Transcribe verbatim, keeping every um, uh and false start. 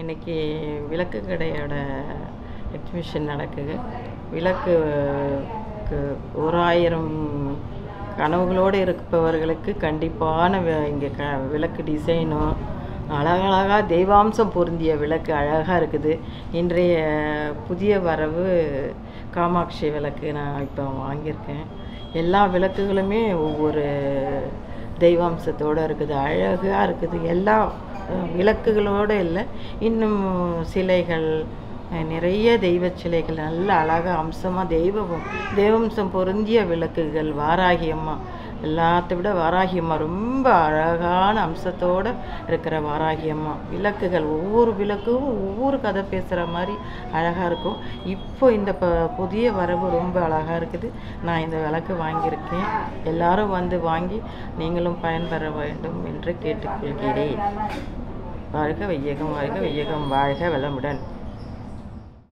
இன்னைக்கு விளக்கு கடையோட எக்ஸிபிஷன் நடக்குது. விளக்குக்கு ஒரு ஆயிரம் கனவுகளோடு இருப்பவர்களுக்கு கண்டிப்பான இங்கே க விளக்கு டிசைனும் அழகழகாக தெய்வாம்சம் பொருந்திய விளக்கு அழகாக இருக்குது. இன்றைய புதிய வரவு காமாட்சி விளக்கு நான் இப்போ வாங்கியிருக்கேன். எல்லா விளக்குகளுமே ஒவ்வொரு தெய்வாம்சத்தோடு இருக்குது, அழகாக இருக்குது. எல்லா விளக்குகளோடு இல்லை, இன்னும் சிலைகள், நிறைய தெய்வ சிலைகள் நல்ல அழகாக அம்சமாக தெய்வ தெய்வம்சம் பொருந்திய விளக்குகள். வாராகி அம்மா எல்லாத்த விட வாராகி அம்மா ரொம்ப அழகான அம்சத்தோடு இருக்கிற வாராகி அம்மா விளக்குகள். ஒவ்வொரு விளக்கும் ஒவ்வொரு கதை பேசுகிற மாதிரி அழகாக இருக்கும். இப்போ இந்த ப புதிய வரவு ரொம்ப அழகாக இருக்குது. நான் இந்த விளக்கு வாங்கியிருக்கேன். எல்லாரும் வந்து வாங்கி நீங்களும் பயன்பெற வேண்டும் என்று கேட்டுக்கொள்கிறேன். வாழ்க வையகம், வாழ்க வையகம், வாழ்க வளமுடன்.